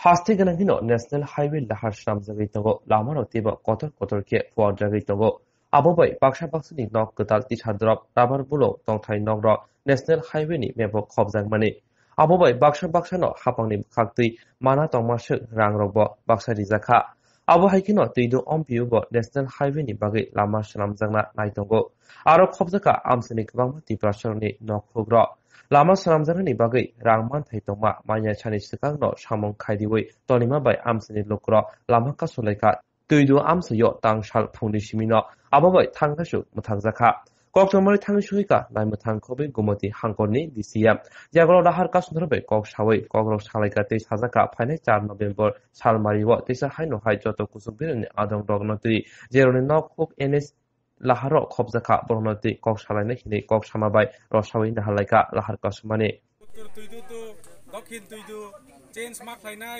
Hasti ganang hino National Highway lahar shram jagai tongo lamano tiba kotor ke fuar jagai tongo abobai baksa ni nok ketal ti chadrop rabar bulo tongthai nok ro National Highway ni mebo khobjang mani abobai baksa no hapang ni khakti mana tongmasuk rang rogbo baksa rijaka abo haikino tuidu ompiu bo National Highway ni bagai lama shram jangna nai tongo aro khobjaka amsini kwbangma ti prasharni nok phugro Lama saramjani bagai rangman thaitongma manya chani sikangno samong khaidiwei tonima bai amsini lokro lama kasulaika tuidu amsayo tangsal phungni simino ababai thangkasu muthangjakha koktomari thangsuika naimthang khobe gumati hangkorni DCM jagro lahar kasundrobe kok sawai kokrok salaika te sajaka phainai 4 November salmariwo tesa haino hai joto kusubirni adong dognoti jeroni nok hok NS laharo khobjaka bornoti kok salaina hini kok samabai rosawi nahalaika lahar kasumani uttur tuidu tu dokhin tuidu change ma khainai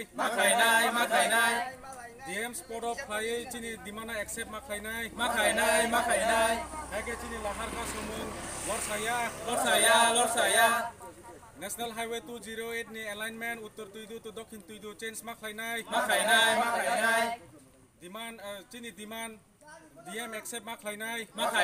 DM sport of khai chini dimana accept ma khainai hage chini lahar kasumung lor saya National Highway 208 ni alignment uttur tuidu tu dokhin tuidu change ma khainai demand DM accept ma khainai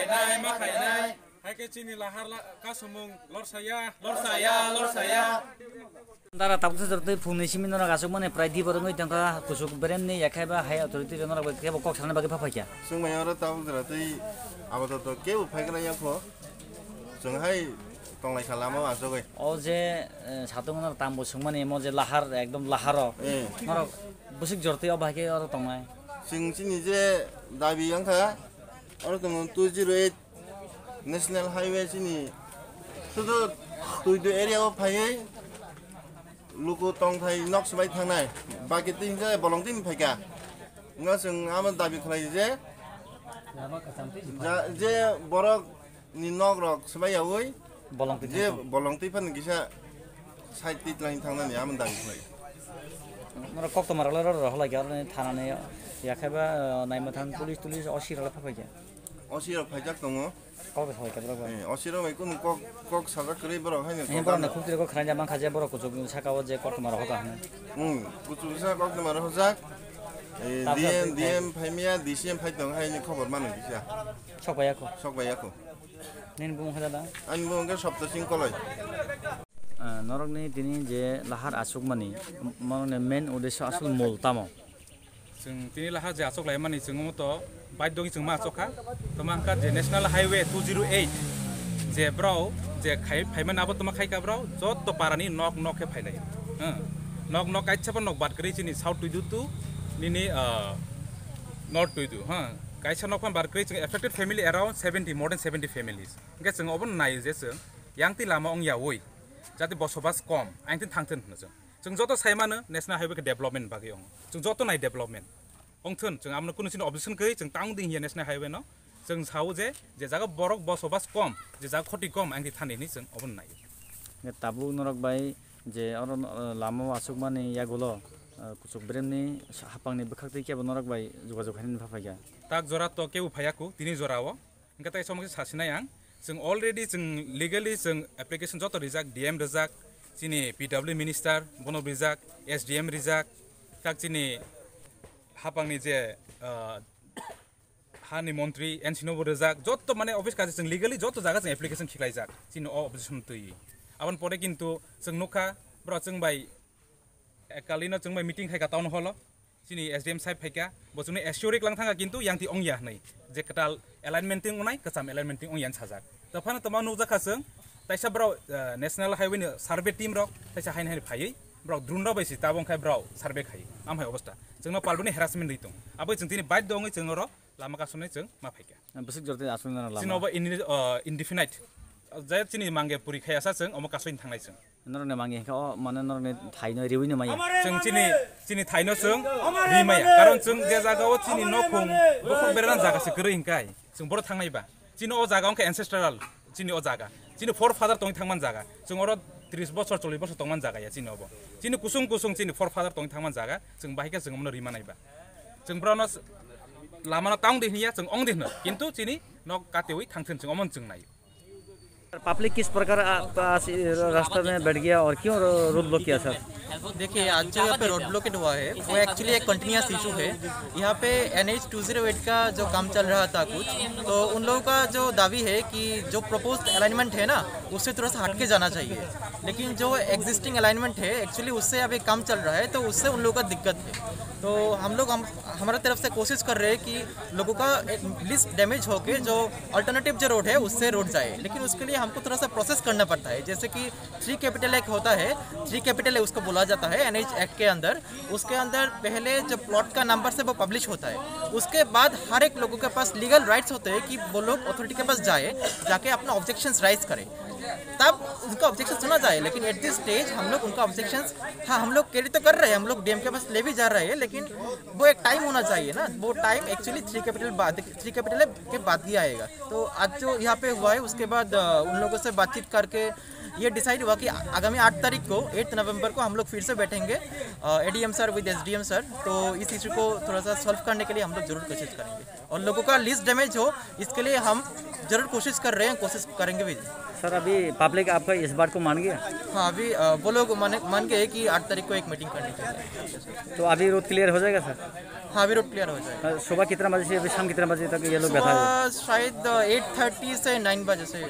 hake chini lahar kasumung lor saya Dara tapku seperti fungsi simin orang kasih mana pradi baru ngai tangka kusuk beren ni yakai bah hai authority orang bagi kok sana bagi apa ya? Sung mai orang tahu seperti apa tu kau pakai kerana apa? Sung hai tong lai kalam apa asal kau? Oh je satu orang tamu sung mana emo je lahar ekdom lahar orang busuk jorti apa ke orang tong lai? Sing sini je dabi yang kah? Orang tong 208 National Highway sini. Sudah tu area apa pakai? Luku tong thai nok sebai thang nai bagi ting je bolong tim phai nga sung aman dabi khlai je borok ni nok rok sebai awoi bolong ti phan gisa side ti lain thang nai aman dabi khlai nora kok to marala ro hala gyar ni thana ne yakai ba nai mathan pulis osir la phai ya osir phai jak tongo kok to ka bro osir mai kun kok saga kri bro hai ne bro na khutri ko khran jamang khaje bro ko jog sakaw je kok to mar hoka kutu sa kok to mar hojak DM phaimia DCM phai tong hai ni khobor manu gisa sok baya ko nin bung hada an bung ke sopta sing koloi norok ni tini je lahar asuk mani mane main uddesho asul mul tamo Sing tini lahar je asok lai mani sing to baik dong sing ma asokha tomangka je National Highway 208 je bro je phaiman abo toma khai ka bro jot to parani nok ke phainai nok kai chapa nok bat kri chini south tuidu tu nini north tuidu kai cha nok pan bar kri affected family around 70 more than 70 families ge sing obon nai je sing yang ti lama ong yawoi jati bosobas kom angtin thangten na jeng joto saimano National Highway ke development bagi ong jeng joto nai development ong thun jeng amno kuno sin objection kai jeng tang ding hier National Highway no jeng sau je jaga borok bosobas kom je jaga khoti kom angti thani ni jeng obon nai tabu norok bai je oron lama asuk mani yagulo kusuk brem ni hapang ni bekhakti ke norok bai jogajog hanin phapaiga tak jora to ke uphayaku tini jorao engka tai somong sasina yang jeng already jeng legally jeng application joto rijak DM rijak chini PW minister bono rijak SDM rijak tak chini hapang ni je hani মন্ত্রী এনসিনো rijak joto mane office kaje jeng legally joto jaga jeng application khiklaijak chini opposition tui aban pore kintu jeng nokha bro jeng bai ekalino jeng bai meeting khaika town hall chini SDM side phaika bojuni assurik lang thanga kintu yang ti ongya nei je ketal alignmenting unai kacham alignmenting ongyan sajak tafana tama nukjaka jeng taisa bro National Highway ni survey team rok taisa hain phai bro drone ro baisi tabong khai bro survey khai amhai obostha jengno palbuni harassment ritung abai jeng tini bait dongai jeng ro lama kasune jeng ma phaika busuk jorti asun na lama sinoba indefinite jaya chini mangge puri khai asa jeng omo kasoin thangnai jeng nor ne mangi ka mane nor ne thaino riwi ne maya jeng chini thaino jeng rimaya karon jeng je jaga o chini nokhung bokhong beran jaga se gre hingkai jeng bor thangnai ba chini o jaga ongka ancestral chini o jaga chini forefather tong thangman jaga jeng oro 30 বছর 40 বছর tongman jaga ya chini obo chini kusung chini forefather tong thangman jaga jeng bahika jeng omno rimanai ba jeng brono lama na tang dihnya jeng ong dihna kintu chini nok katewi thangthun jeng omon jeng nai public किस प्रकार रास्ते में बैठ गया और क्यों road block किया sir? देखिए, आज जो यहाँ पे रोड ब्लॉकेट हुआ है वो एक्चुअली एक कंटिन्यूस इशू है। यहाँ पे NH 208 का जो काम चल रहा था कुछ, तो उन लोगों का जो दावी है कि जो प्रपोज्ड अलाइनमेंट है ना उससे थोड़ा सा हटके जाना चाहिए, लेकिन जो एग्जिस्टिंग अलाइनमेंट है एक्चुअली उससे अभी काम चल रहा है, तो उससे उन लोगों का दिक्कत है। तो हमारा तरफ से कोशिश कर रहे हैं कि लोगों का लिस्ट डैमेज होके जो अल्टरनेटिव जो रोड है उससे रोड जाए, लेकिन उसके लिए हमको थोड़ा सा प्रोसेस करना पड़ता है। जैसे कि 3 कैपिटल एक्ट होता है, 3 कैपिटल उसको बोला जाता है NH एक्ट के अंदर। उसके अंदर पहले जो प्लॉट का नंबर से वो पब्लिश होता है, उसके बाद हर एक लोगों के पास लीगल राइट्स होते हैं कि वो लोग अथॉरिटी के पास जाके अपना ऑब्जेक्शंस राइज करें, तब उनका ऑब्जेक्शन सुना जाए। लेकिन एट दिस स्टेज हम लोग उनका ऑब्जेक्शंस हम लोग कैरी तो कर रहे हैं, हम लोग DM के पास ले भी जा रहे हैं, लेकिन वो एक टाइम होना चाहिए ना, वो टाइम एक्चुअली 3 कैपिटल के बाद ही आएगा। तो आज जो यहाँ पे हुआ है उसके बाद उन लोगों से बातचीत करके ये डिसाइड हुआ कि आगामी 8 तारीख को 8 नवंबर को हम लोग फिर से बैठेंगे ADM sir with SDM sir. तो इस इशू को थोड़ा सा सॉल्व करने के लिए हम लोग जरूर कोशिश करेंगे और लोगों का लिस्ट डैमेज हो इसके लिए हम जरूर कोशिश कर रहे हैं, कोशिश करेंगे भी। सर अभी पब्लिक आपका इस बात को मान गया? हाँ, अभी वो लोग मान गए कि 8 तारीख को एक मीटिंग करनी चाहिए। तो अभी रोड क्लियर हो जाएगा सर? हाँ, अभी रोड क्लियर हो जाएगा। सुबह कितना बजे से अभी शाम कितना बजे तक ये लोग बैठा है? शायद 8:30 से 9 बजे से।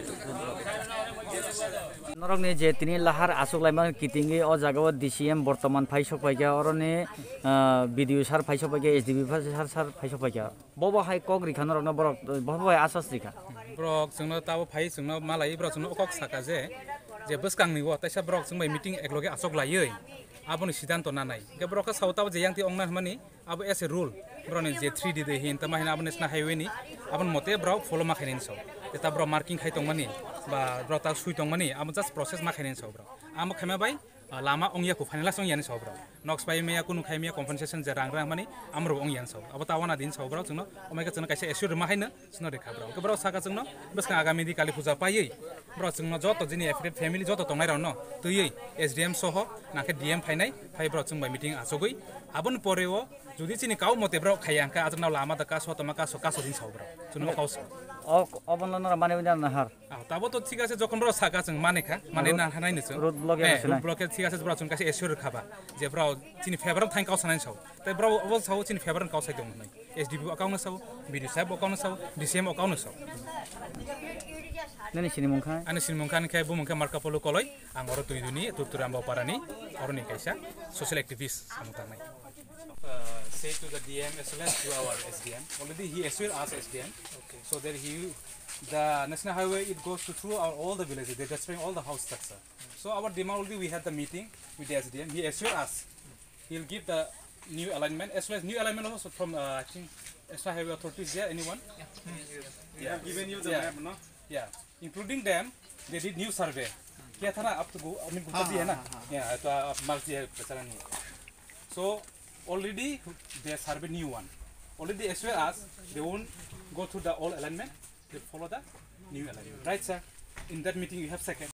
नरकनि जे तिनि लाहार आसुकलायमा कितिंगे अ जागाव DCM बर्तमान फाइसफाइका अरने BDO सार फाइसफाइका SDB सार फाइसफाइका बबाहाय कक रिखा नरकना बरक बबाहाय आसास रिखा ब्रक जोंनो ताबो फाइ जोंनो मालाय ब्रक जोंनो अकक साका जे बसकांनि व ताइसा ब्रक जोंबाय मीटिंग एकलगे आसक लायै आबोनि सिद्धांत नानाय के ब्रक साउताबो जे यांति अंगना माने आबो S a rule ब्रने J 3D दे हिन त माहिना आबो नेशनल हाईवे नि आबो मते ब्रक फॉलो माखायनि सौ एता ब्रक मार्किंग खाइ तंगमानि बा ब्रक ता सुइ तंगमानि आबो जस्ट प्रोसेस माखायनि सौ ब्रक आमो खायमा बाय लामा अंगिया को फाइनलास अंगियानि सौ ब्रक नक्स बाय मेया कुनु खायमिया कम्पेनसेशन जे रांग माने आमरो अंगियानि सौ आबो तावाना दिन सौ ब्रक जोंनो अमायका जोंनो कायसे एस्युर माहायनो जोंनो रेखा ब्रक के ब्रक साका जोंनो बसका आगामी दि काली पूजा पायै ब्रक जोंनो जतो जिनि एफिडेट फैमिली जतो तंनाय रावनो तयै SDM सह नाके DM फाइनाय फाइ ब्रक जोंबाय मीटिंग आसगै आबन परेओ जुदि चिनि काउ मते ब्रक खायांका आजनाव लामा दा कासो तमा कासो दिन सौ ब्रक जोंनो काउस अबनलनरा माने बिना नाहार ताबो तो ठीक আছে যখন ব্র সাকা जों मानेखा माने ना हानाय नसो रोड ब्लॉकेट ठीक আছে ब्र जों कासे एस्युर खाबा जे ब्र चिनि फेभरम थां काउ सानाय सौ तै ब्र अबल सौ चिनि फेभरम काउ साइ दं नै SDB अकाउंट सौ BDO साहेब अकाउंट सौ DCM अकाउंट सौ ननि सिनिमुखा आनि सिनिमुखानि खाय बुमुखा मार्कापलो कलय आं अर तुइदुनि तुतुराम बापारानि अरनि कायसा सोशल एक्टिविस्ट सामुतानाय say to the DM as well as to our SDM. Already he assured us SDM. Okay. So that the national highway it goes through all the villages. They destroying all the house structure. So our demand already we had the meeting with the SDM. He assured us he'll give the new alignment as well as new alignment also from I think national highway authorities. Yeah, anyone? Yeah. Given you the map, no? Yeah. Including them, they did new survey. क्या था ना अब तो I mean Gupta है ना? Yeah, तो अब marks है प्रचारण नहीं. So already they survey new one. Already as well as they won't go through the old alignment. They follow the new alignment. Right, sir? In that meeting you have second.